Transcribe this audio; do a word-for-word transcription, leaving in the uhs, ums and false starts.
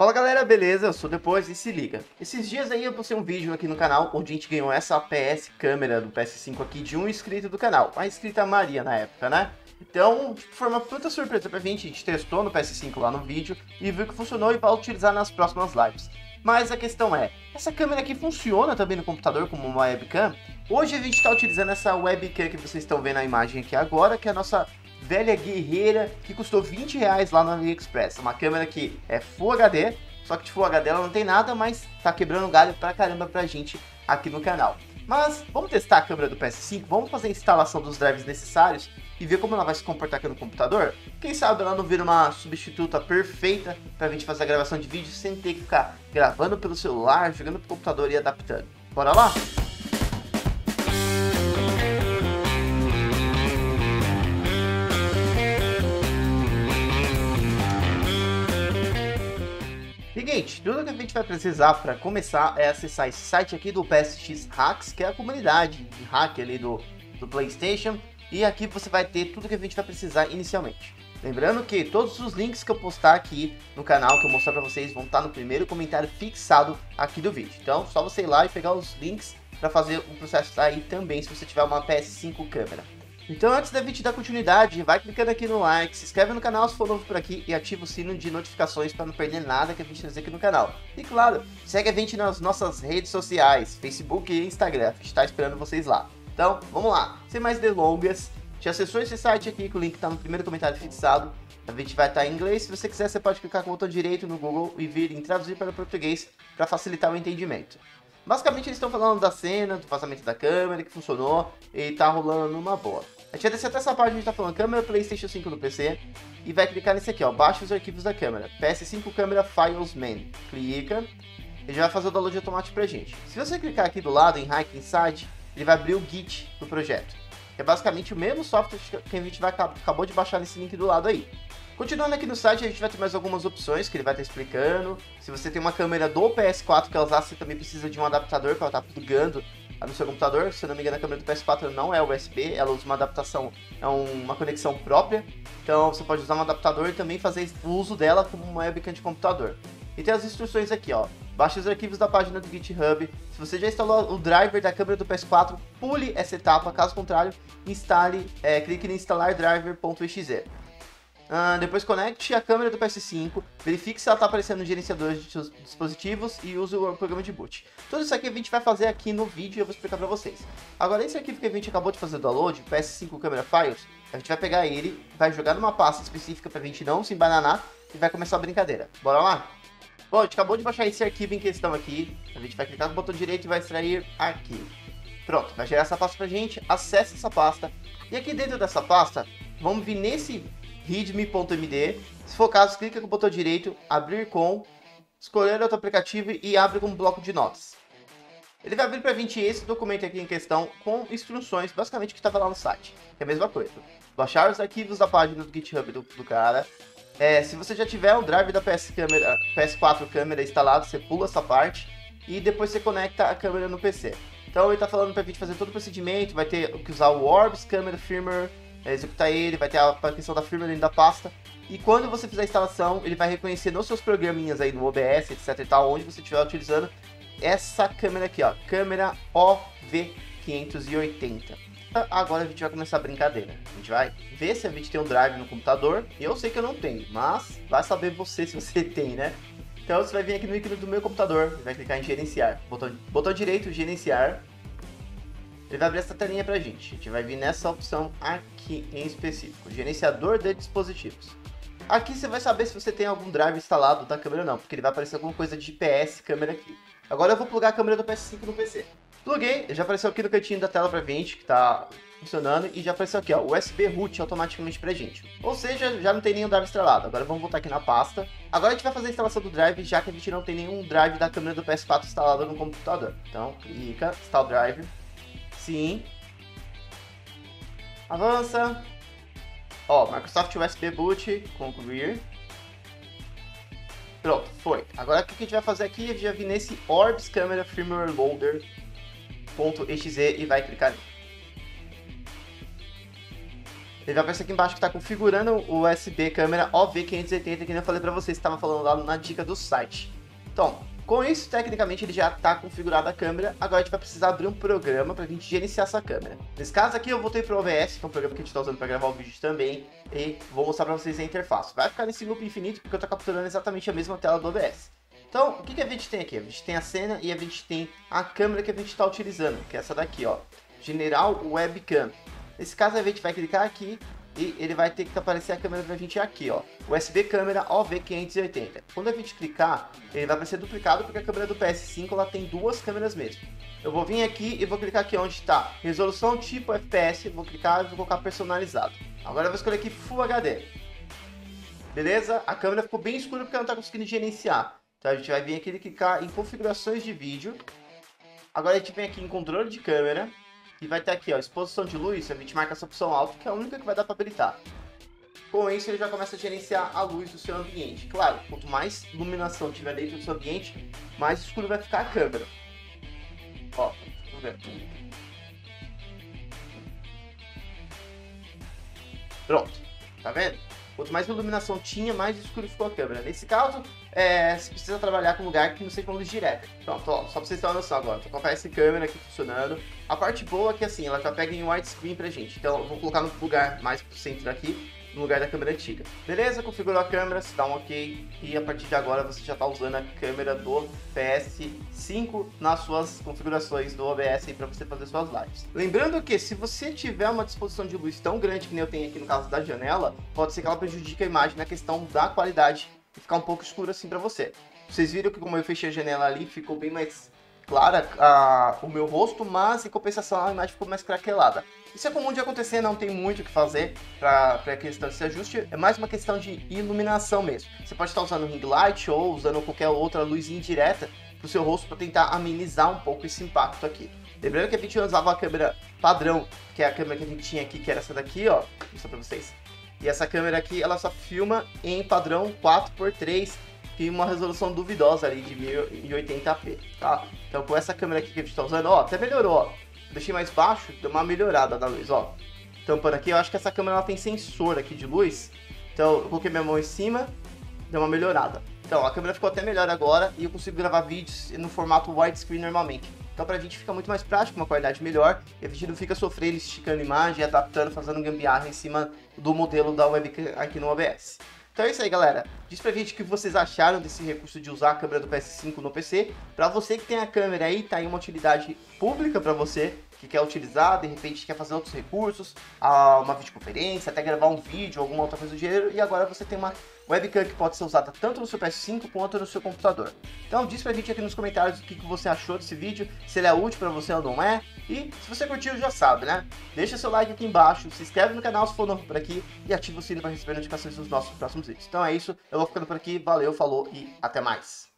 Fala galera, beleza? Eu sou Depois e se liga. Esses dias aí eu postei um vídeo aqui no canal onde a gente ganhou essa P S câmera do P S cinco aqui de um inscrito do canal. A inscrita Maria na época, né? Então, tipo, foi uma puta surpresa pra gente. A gente testou no P S cinco lá no vídeo e viu que funcionou e vai utilizar nas próximas lives. Mas a questão é, essa câmera aqui funciona também no computador como uma webcam? Hoje a gente está utilizando essa webcam que vocês estão vendo a imagem aqui agora, que é a nossa velha guerreira, que custou vinte reais lá no AliExpress. Uma câmera que é Full H D, só que de Full H D ela não tem nada, mas tá quebrando galho pra caramba pra gente aqui no canal. Mas vamos testar a câmera do P S cinco, vamos fazer a instalação dos drives necessários e ver como ela vai se comportar aqui no computador. Quem sabe ela não vira uma substituta perfeita pra gente fazer a gravação de vídeo sem ter que ficar gravando pelo celular, jogando pro computador e adaptando. Bora lá? Seguinte, tudo que a gente vai precisar para começar é acessar esse site aqui do P S X Hacks, que é a comunidade de hack ali do, do PlayStation, e aqui você vai ter tudo que a gente vai precisar inicialmente. Lembrando que todos os links que eu postar aqui no canal, que eu mostrar para vocês, vão estar no primeiro comentário fixado aqui do vídeo. Então, só você ir lá e pegar os links para fazer o processo aí também, se você tiver uma P S cinco câmera. Então, antes da gente dar continuidade, vai clicando aqui no like, se inscreve no canal se for novo por aqui e ativa o sino de notificações para não perder nada que a gente trazer aqui no canal. E claro, segue a gente nas nossas redes sociais, Facebook e Instagram, a gente está esperando vocês lá. Então, vamos lá, sem mais delongas, já acessou esse site aqui, que o link está no primeiro comentário fixado, a gente vai estar em inglês, se você quiser você pode clicar com o botão direito no Google e vir em traduzir para o português para facilitar o entendimento. Basicamente eles estão falando da cena, do vazamento da câmera, que funcionou e tá rolando numa boa. A gente vai descer até essa parte, a gente tá falando câmera PlayStation cinco no P C e vai clicar nesse aqui, ó, baixa os arquivos da câmera, P S cinco Camera Files Man. Clica, ele já vai fazer o download automático pra gente. Se você clicar aqui do lado em Hack Inside, ele vai abrir o Git do projeto, que é basicamente o mesmo software que a gente vai, acabou de baixar nesse link do lado aí. Continuando aqui no site, a gente vai ter mais algumas opções que ele vai estar explicando. Se você tem uma câmera do P S quatro que ela usar, você também precisa de um adaptador para ela estar plugando no seu computador. Se eu não me engano, a câmera do P S quatro não é U S B, ela usa uma adaptação, é uma conexão própria. Então você pode usar um adaptador e também fazer o uso dela como uma webcam de computador. E tem as instruções aqui, ó. Baixe os arquivos da página do GitHub. Se você já instalou o driver da câmera do P S quatro, pule essa etapa. Caso contrário, instale, é, clique em instalar driver.exe. Uh, depois conecte a câmera do P S cinco, verifique se ela está aparecendo no gerenciador de seus dispositivos e use o programa de boot. Tudo isso aqui a gente vai fazer aqui no vídeo e eu vou explicar para vocês. Agora, esse arquivo que a gente acabou de fazer o download, P S cinco Camera Files, a gente vai pegar ele, vai jogar numa pasta específica para a gente não se embananar e vai começar a brincadeira. Bora lá? Bom, a gente acabou de baixar esse arquivo em questão aqui, a gente vai clicar no botão direito e vai extrair arquivo. Pronto, vai gerar essa pasta pra gente, acesse essa pasta e aqui dentro dessa pasta, vamos vir nesse readme.md, se for o caso, clica com o botão direito, abrir com, escolher outro aplicativo e abre com um bloco de notas. Ele vai abrir para a gente esse documento aqui em questão com instruções, basicamente o que estava lá no site, que é a mesma coisa. Baixar os arquivos da página do GitHub do, do cara. É, se você já tiver o drive da P S, câmera, P S quatro câmera instalado, você pula essa parte e depois você conecta a câmera no P C. Então ele está falando para a gente fazer todo o procedimento, vai ter que usar o Orbs Camera Firmware, é, executar ele, vai ter a, a questão da firmware dentro da pasta. E quando você fizer a instalação, ele vai reconhecer nos seus programinhas aí no O B S, etc e tal, onde você estiver utilizando essa câmera aqui, ó, câmera O V quinhentos e oitenta. Agora a gente vai começar a brincadeira. A gente vai ver se a gente tem um drive no computador. Eu sei que eu não tenho, mas vai saber você se você tem, né? Então você vai vir aqui no ícone do meu computador, vai clicar em gerenciar, botão, botão direito, gerenciar. Ele vai abrir essa telinha pra gente. A gente vai vir nessa opção aqui em específico, gerenciador de dispositivos. Aqui você vai saber se você tem algum drive instalado da câmera ou não, porque ele vai aparecer alguma coisa de P S câmera aqui. Agora eu vou plugar a câmera do P S cinco no P C. Pluguei, já apareceu aqui no cantinho da tela pra gente, que tá funcionando, e já apareceu aqui, ó, U S B root automaticamente pra gente. Ou seja, já não tem nenhum drive instalado. Agora vamos voltar aqui na pasta. Agora a gente vai fazer a instalação do drive, já que a gente não tem nenhum drive da câmera do P S quatro instalado no computador. Então, clica, install drive. Sim. Avança. Ó, Microsoft U S B boot, concluir. Pronto, foi. Agora o que a gente vai fazer aqui? A gente vai vir nesse Orbs Camera Firmware Loader.exe e vai clicar nele. ele vai aparecer aqui embaixo que está configurando o U S B câmera O V quinhentos e oitenta, que eu falei para vocês, estava falando lá na dica do site. Então, com isso, tecnicamente, ele já está configurado a câmera. Agora a gente vai precisar abrir um programa para a gente gerenciar essa câmera. Nesse caso aqui, eu voltei para o O B S, que é um programa que a gente está usando para gravar o vídeo também, e vou mostrar para vocês a interface. Vai ficar nesse loop infinito, porque eu estou capturando exatamente a mesma tela do O B S. Então, o que, que a gente tem aqui? A gente tem a cena e a gente tem a câmera que a gente está utilizando, que é essa daqui, ó, General Webcam. Nesse caso, a gente vai clicar aqui e ele vai ter que aparecer a câmera pra gente aqui, ó, U S B câmera O V quinhentos e oitenta. Quando a gente clicar, ele vai aparecer duplicado porque a câmera do P S cinco ela tem duas câmeras mesmo. Eu vou vir aqui e vou clicar aqui onde está resolução tipo F P S, vou clicar e vou colocar personalizado. Agora eu vou escolher aqui Full H D. Beleza? A câmera ficou bem escura porque ela não está conseguindo gerenciar. Então a gente vai vir aqui e clicar em configurações de vídeo. Agora a gente vem aqui em controle de câmera. E vai ter aqui, ó, exposição de luz, a gente marca essa opção alta, que é a única que vai dar para habilitar. Com isso, ele já começa a gerenciar a luz do seu ambiente. Claro, quanto mais iluminação tiver dentro do seu ambiente, mais escuro vai ficar a câmera. Ó, vamos ver. Pronto, tá vendo? Quanto mais iluminação tinha, mais escuro ficou a câmera. Nesse caso, é, você precisa trabalhar com um lugar que não seja com luz direta. Pronto, ó, só pra vocês terem uma noção agora. Vou colocar essa câmera aqui funcionando. A parte boa é que assim, ela já pega em widescreen pra gente. Então eu vou colocar no lugar mais pro centro aqui, no lugar da câmera antiga. Beleza? Configurou a câmera, se dá um ok. E a partir de agora você já tá usando a câmera do P S cinco nas suas configurações do O B S para você fazer suas lives. Lembrando que se você tiver uma disposição de luz tão grande que nem eu tenho aqui no caso da janela, pode ser que ela prejudique a imagem na questão da qualidade e ficar um pouco escuro assim para você. Vocês viram que como eu fechei a janela ali, ficou bem mais clara a, o meu rosto, mas em compensação a imagem ficou mais craquelada. Isso é comum de acontecer, não tem muito o que fazer para a questão desse ajuste, é mais uma questão de iluminação mesmo. Você pode estar usando ring light ou usando qualquer outra luz indireta para o seu rosto para tentar amenizar um pouco esse impacto aqui. Lembrando que a gente usava a câmera padrão, que é a câmera que a gente tinha aqui, que era essa daqui, ó, vou mostrar para vocês. E essa câmera aqui, ela só filma em padrão quatro por três, tem uma resolução duvidosa ali de mil e oitenta p, tá? Então com essa câmera aqui que a gente está usando, ó, até melhorou, ó. Deixei mais baixo, deu uma melhorada da luz, ó. Tampando aqui, eu acho que essa câmera ela tem sensor aqui de luz. Então eu coloquei minha mão em cima, deu uma melhorada. Então a câmera ficou até melhor agora e eu consigo gravar vídeos no formato widescreen normalmente. Então pra gente fica muito mais prático, uma qualidade melhor, e a gente não fica sofrendo, esticando imagem, adaptando, fazendo gambiarra em cima do modelo da webcam aqui no O B S. Então é isso aí, galera. Diz pra gente o que vocês acharam desse recurso de usar a câmera do P S cinco no P C. Pra você que tem a câmera aí, tá aí uma utilidade pública pra você, que quer utilizar, de repente quer fazer outros recursos, uma videoconferência, até gravar um vídeo, alguma outra coisa do gênero, e agora você tem uma webcam que pode ser usada tanto no seu P S cinco quanto no seu computador. Então diz pra gente aqui nos comentários o que você achou desse vídeo, se ele é útil pra você ou não é, e se você curtiu já sabe, né? Deixa seu like aqui embaixo, se inscreve no canal se for novo por aqui e ativa o sino para receber notificações dos nossos próximos vídeos. Então é isso, eu vou ficando por aqui, valeu, falou e até mais!